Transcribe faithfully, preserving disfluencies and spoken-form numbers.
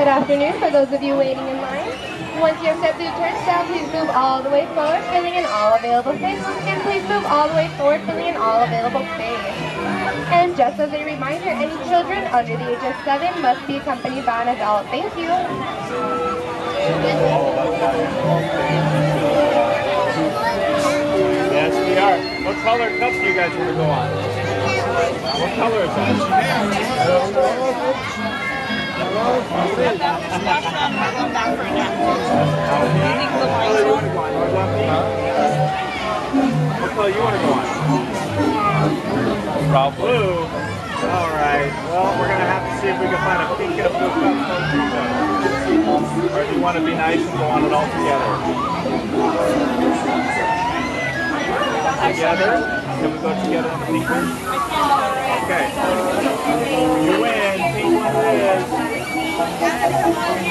Good afternoon for those of you waiting in line. Once you have stepped through the turnstile, please move all the way forward, filling in all available space. Once again, please move all the way forward, filling in all available space. And just as a reminder, any children under the age of seven must be accompanied by an adult. Thank you. Yes, we are. What color cup do you guys want to go on? What color is that? What color you want to go on? Raw blue. All right. Well, we're going to have to see if we can find a pink and a blue cup. Or do you want to be nice and go on it all together? Together? Can we go together on the pink one? Okay. You win. Pink one it is.